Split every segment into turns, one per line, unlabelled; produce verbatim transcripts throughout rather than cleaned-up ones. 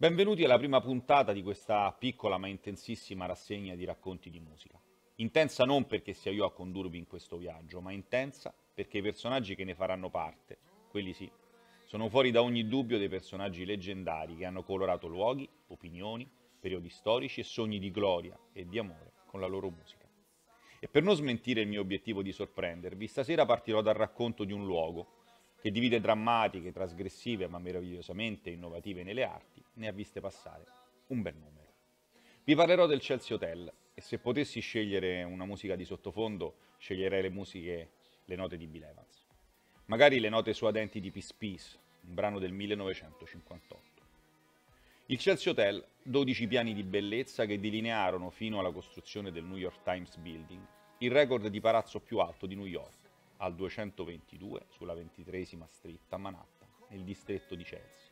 Benvenuti alla prima puntata di questa piccola ma intensissima rassegna di racconti di musica. Intensa non perché sia io a condurvi in questo viaggio, ma intensa perché i personaggi che ne faranno parte, quelli sì, sono fuori da ogni dubbio dei personaggi leggendari che hanno colorato luoghi, opinioni, periodi storici e sogni di gloria e di amore con la loro musica. E per non smentire il mio obiettivo di sorprendervi, stasera partirò dal racconto di un luogo che divide drammatiche, trasgressive ma meravigliosamente innovative nelle arti, ne ha viste passare un bel numero. Vi parlerò del Chelsea Hotel e se potessi scegliere una musica di sottofondo, sceglierei le musiche, le note di Bill Evans. Magari le note suadenti di Peace Peace, un brano del millenovecentocinquantotto. Il Chelsea Hotel, dodici piani di bellezza che delinearono fino alla costruzione del New York Times Building il record di palazzo più alto di New York, al duecentoventidue sulla ventitreesima Street a Manhattan, nel distretto di Chelsea.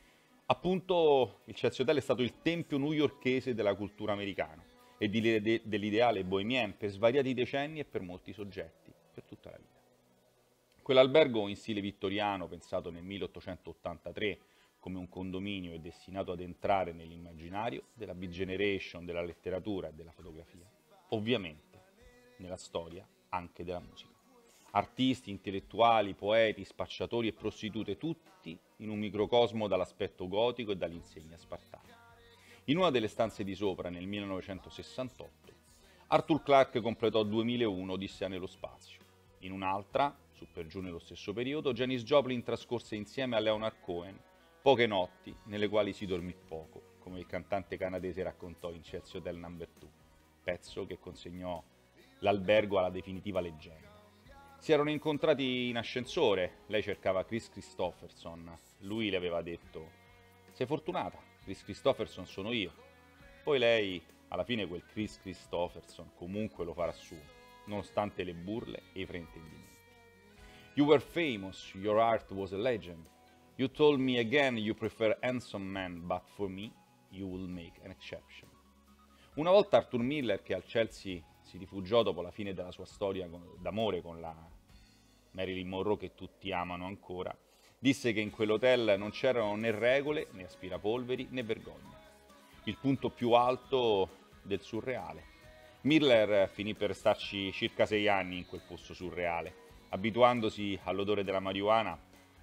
Appunto, il Chelsea Hotel è stato il tempio newyorkese della cultura americana e dell'ideale bohemien per svariati decenni e per molti soggetti, per tutta la vita. Quell'albergo in stile vittoriano, pensato nel milleottocentottantatré come un condominio e destinato ad entrare nell'immaginario della big generation, della letteratura e della fotografia, ovviamente nella storia anche della musica. Artisti, intellettuali, poeti, spacciatori e prostitute, tutti in un microcosmo dall'aspetto gotico e dall'insegna spartana. In una delle stanze di sopra, nel millenovecentosessantotto, Arthur Clarke completò duemilauno Odissea nello spazio. In un'altra, su per giù nello stesso periodo, Janis Joplin trascorse insieme a Leonard Cohen poche notti nelle quali si dormì poco, come il cantante canadese raccontò in Chelsea Hotel number due, pezzo che consegnò l'albergo alla definitiva leggenda. Si erano incontrati in ascensore, lei cercava Kris Kristofferson, lui le aveva detto «Sei fortunata, Kris Kristofferson sono io». Poi lei, alla fine quel Kris Kristofferson comunque lo farà suo, nonostante le burle e i fraintendimenti. You were famous, your art was a legend. You told me again you prefer handsome men, but for me you will make an exception. Una volta Arthur Miller, che al Chelsea si rifugiò dopo la fine della sua storia d'amore con la Marilyn Monroe che tutti amano ancora, disse che in quell'hotel non c'erano né regole, né aspirapolveri, né vergogna. Il punto più alto del surreale. Miller finì per starci circa sei anni in quel posto surreale, abituandosi all'odore della marijuana,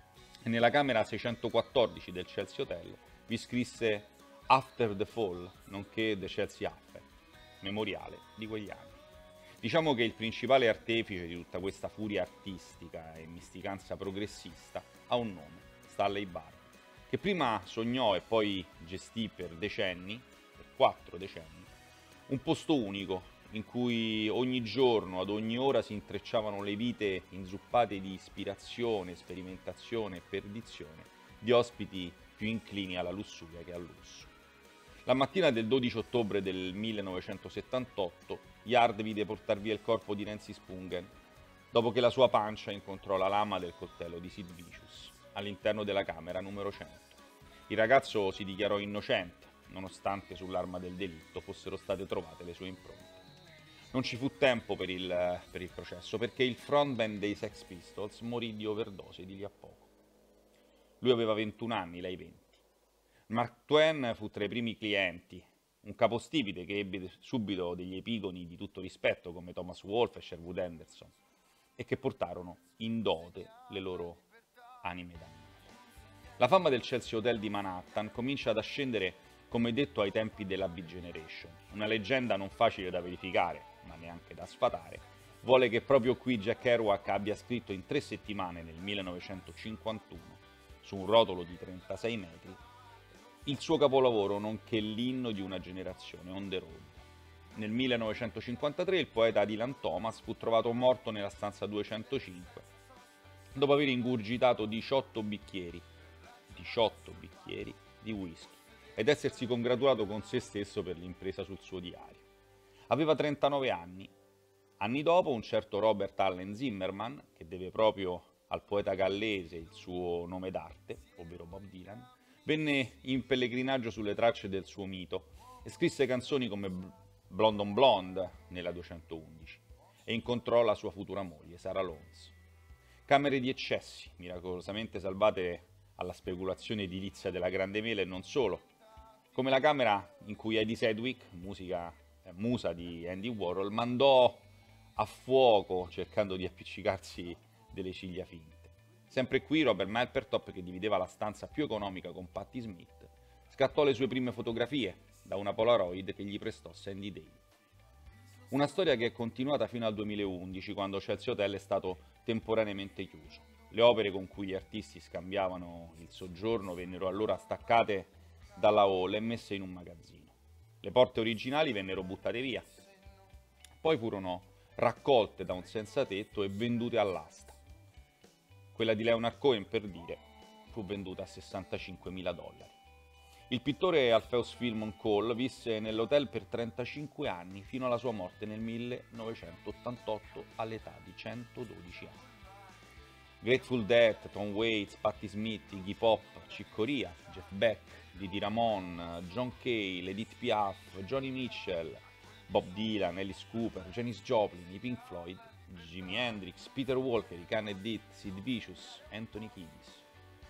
e nella camera seicentoquattordici del Chelsea Hotel vi scrisse After the Fall, nonché The Chelsea Affair, memoriale di quegli anni. Diciamo che il principale artefice di tutta questa furia artistica e misticanza progressista ha un nome, Stanley Barber, che prima sognò e poi gestì per decenni, per quattro decenni, un posto unico in cui ogni giorno, ad ogni ora si intrecciavano le vite inzuppate di ispirazione, sperimentazione e perdizione di ospiti più inclini alla lussuria che al lusso. La mattina del dodici ottobre del millenovecentosettantotto, Yard vide portar via il corpo di Nancy Spungen, dopo che la sua pancia incontrò la lama del coltello di Sid Vicious, all'interno della camera numero cento. Il ragazzo si dichiarò innocente, nonostante sull'arma del delitto fossero state trovate le sue impronte. Non ci fu tempo per il, per il processo, perché il frontman dei Sex Pistols morì di overdose di lì a poco. Lui aveva ventuno anni, lei venti. Mark Twain fu tra i primi clienti, un capostipite che ebbe subito degli epigoni di tutto rispetto come Thomas Wolfe e Sherwood Anderson e che portarono in dote le loro anime dannate. La fama del Chelsea Hotel di Manhattan comincia ad ascendere, come detto, ai tempi della Big Generation, una leggenda non facile da verificare, ma neanche da sfatare, vuole che proprio qui Jack Kerouac abbia scritto in tre settimane nel millenovecentocinquantuno, su un rotolo di trentasei metri, il suo capolavoro, nonché l'inno di una generazione, On the Road. Nel millenovecentocinquantatré il poeta Dylan Thomas fu trovato morto nella stanza duecentocinque, dopo aver ingurgitato diciotto bicchieri, diciotto bicchieri di whisky, ed essersi congratulato con se stesso per l'impresa sul suo diario. Aveva trentanove anni. Anni dopo, un certo Robert Allen Zimmerman, che deve proprio al poeta gallese il suo nome d'arte, ovvero Bob Dylan, venne in pellegrinaggio sulle tracce del suo mito e scrisse canzoni come Blonde on Blonde nella duecentoundici e incontrò la sua futura moglie, Sarah Lones. Camere di eccessi, miracolosamente salvate alla speculazione edilizia della Grande Mela e non solo, come la camera in cui Eddie Sedgwick, musica, eh, musa di Andy Warhol, mandò a fuoco cercando di appiccicarsi delle ciglia finte. Sempre qui Robert Mapplethorpe, che divideva la stanza più economica con Patti Smith, scattò le sue prime fotografie da una Polaroid che gli prestò Sandy Day. Una storia che è continuata fino al duemilaundici, quando Chelsea Hotel è stato temporaneamente chiuso. Le opere con cui gli artisti scambiavano il soggiorno vennero allora staccate dalla hall e messe in un magazzino. Le porte originali vennero buttate via, poi furono raccolte da un senzatetto e vendute all'asta. Quella di Leonard Cohen, per dire, fu venduta a sessantacinquemila dollari. Il pittore Alpheus Philemon Cole visse nell'hotel per trentacinque anni fino alla sua morte nel millenovecentottantotto all'età di centododici anni. Grateful Dead, Tom Waits, Patti Smith, Iggy Pop, Chick Corea, Jeff Beck, Didi Ramone, John Cale, Edith Piaf, Joni Mitchell, Bob Dylan, Alice Cooper, Janis Joplin, i Pink Floyd, Jimi Hendrix, Peter Walker, i Can Dead, Sid Vicious, Anthony Kiedis.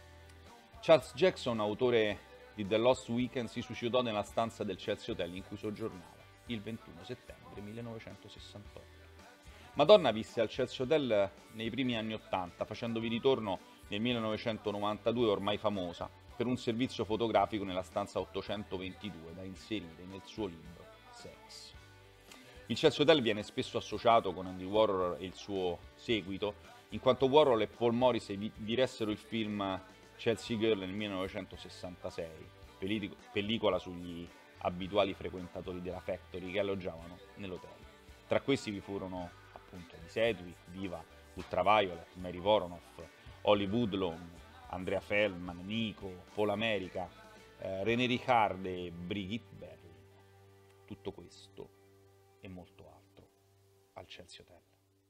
Charles Jackson, autore di The Lost Weekend, si suicidò nella stanza del Chelsea Hotel in cui soggiornava il ventuno settembre millenovecentosessantotto. Madonna visse al Chelsea Hotel nei primi anni Ottanta, facendovi ritorno nel millenovecentonovantadue, ormai famosa, per un servizio fotografico nella stanza ottocentoventidue da inserire nel suo libro Sex. Il Chelsea Hotel viene spesso associato con Andy Warhol e il suo seguito, in quanto Warhol e Paul Morrissey diressero il film Chelsea Girl nel millenovecentosessantasei, pellicola sugli abituali frequentatori della Factory che alloggiavano nell'hotel. Tra questi vi furono appunto Eddie Sedgwick, Diva, Ultraviolet, Mary Voronoff, Holly Woodlawn, Andrea Feldman, Nico, Paul America, eh, René Ricard e Brigitte Berlin. Tutto questo e molto altro al Chelsea Hotel.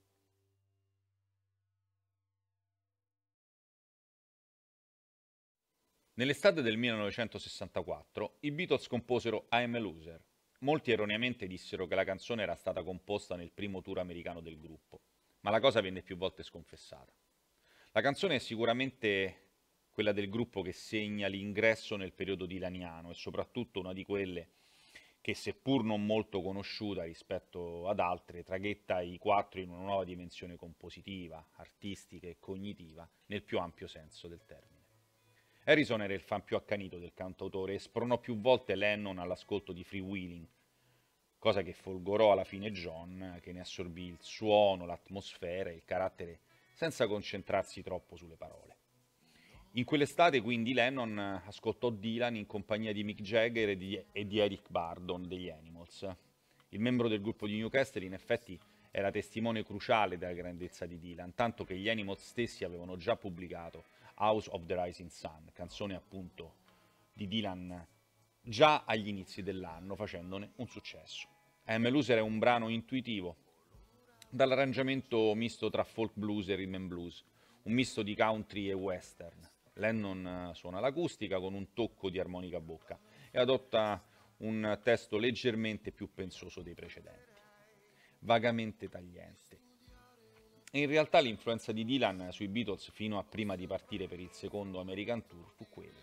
Nell'estate del millenovecentosessantaquattro i Beatles composero I'm a Loser. Molti erroneamente dissero che la canzone era stata composta nel primo tour americano del gruppo, ma la cosa venne più volte sconfessata. La canzone è sicuramente quella del gruppo che segna l'ingresso nel periodo dilaniano e soprattutto una di quelle che, seppur non molto conosciuta rispetto ad altre, traghetta i quattro in una nuova dimensione compositiva, artistica e cognitiva nel più ampio senso del termine. Harrison era il fan più accanito del cantautore e spronò più volte Lennon all'ascolto di Freewheeling, cosa che folgorò alla fine John, che ne assorbì il suono, l'atmosfera e il carattere senza concentrarsi troppo sulle parole. In quell'estate quindi Lennon ascoltò Dylan in compagnia di Mick Jagger e di, e di Eric Burdon degli Animals. Il membro del gruppo di Newcastle in effetti era testimone cruciale della grandezza di Dylan, tanto che gli Animals stessi avevano già pubblicato House of the Rising Sun, canzone appunto di Dylan già agli inizi dell'anno, facendone un successo. I'm a Loser è un brano intuitivo, dall'arrangiamento misto tra folk blues e rhythm and blues, un misto di country e western. Lennon suona l'acustica con un tocco di armonica a bocca e adotta un testo leggermente più pensoso dei precedenti, vagamente tagliente. E in realtà l'influenza di Dylan sui Beatles fino a prima di partire per il secondo American Tour fu quella.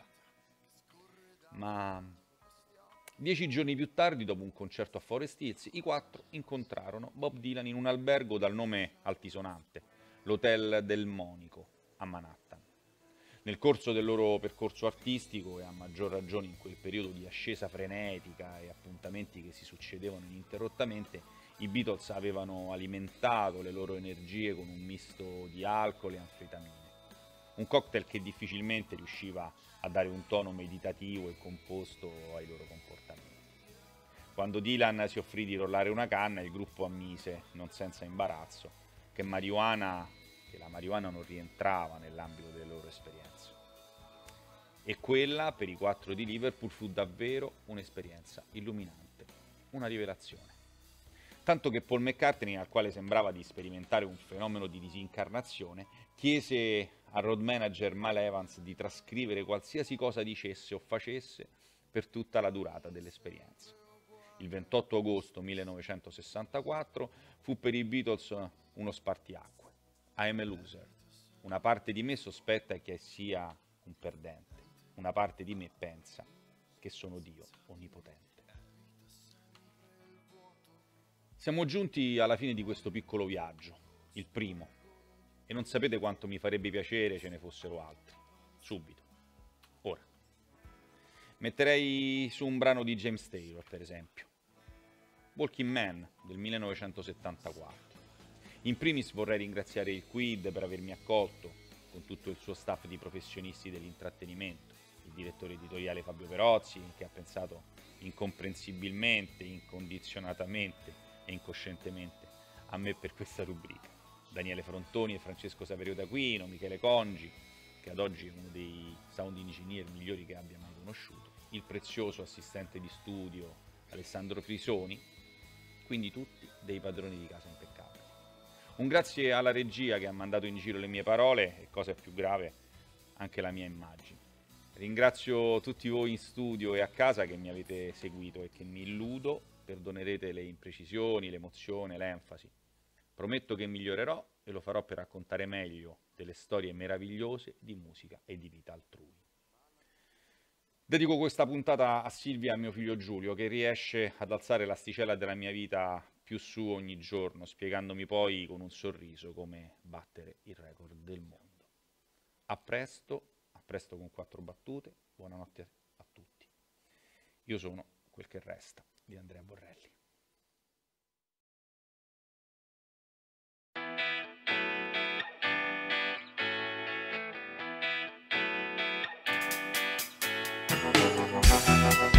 Ma dieci giorni più tardi, dopo un concerto a Forest Hills, i quattro incontrarono Bob Dylan in un albergo dal nome altisonante, l'Hotel Delmonico, a Manhattan. Nel corso del loro percorso artistico, e a maggior ragione in quel periodo di ascesa frenetica e appuntamenti che si succedevano ininterrottamente, i Beatles avevano alimentato le loro energie con un misto di alcol e anfetamine. Un cocktail che difficilmente riusciva a dare un tono meditativo e composto ai loro comportamenti. Quando Dylan si offrì di rollare una canna, il gruppo ammise, non senza imbarazzo, che, marijuana, che la marijuana non rientrava nell'ambito delle loro esperienze. E quella, per i quattro di Liverpool, fu davvero un'esperienza illuminante, una rivelazione. Tanto che Paul McCartney, al quale sembrava di sperimentare un fenomeno di disincarnazione, chiese al road manager Mal Evans di trascrivere qualsiasi cosa dicesse o facesse per tutta la durata dell'esperienza. Il ventotto agosto millenovecentosessantaquattro fu per i Beatles uno spartiacque. I'm a loser. Una parte di me sospetta che sia un perdente. Una parte di me pensa che sono Dio onnipotente. Siamo giunti alla fine di questo piccolo viaggio, il primo, e non sapete quanto mi farebbe piacere ce ne fossero altri. Subito. Ora. Metterei su un brano di James Taylor, per esempio. Walking Man, del millenovecentosettantaquattro. In primis vorrei ringraziare il Quid per avermi accolto, con tutto il suo staff di professionisti dell'intrattenimento, il direttore editoriale Fabio Perozzi, che ha pensato incomprensibilmente, incondizionatamente e incoscientemente a me per questa rubrica. Daniele Frontoni e Francesco Saverio d'Aquino, Michele Congi, che ad oggi è uno dei sound engineer migliori che abbia mai conosciuto, il prezioso assistente di studio Alessandro Frisoni, quindi tutti dei padroni di casa impeccabili. Un grazie alla regia che ha mandato in giro le mie parole e, cosa più grave, anche la mia immagine. Ringrazio tutti voi in studio e a casa che mi avete seguito e che mi illudo perdonerete le imprecisioni, l'emozione, l'enfasi. Prometto che migliorerò e lo farò per raccontare meglio delle storie meravigliose di musica e di vita altrui. Dedico questa puntata a Silvia e a mio figlio Giulio, che riesce ad alzare l'asticella della mia vita più su ogni giorno, spiegandomi poi con un sorriso come battere il record del mondo. A presto, a presto con quattro battute, buonanotte a tutti. Io sono quel che resta di Andrea Borrelli. Thank you.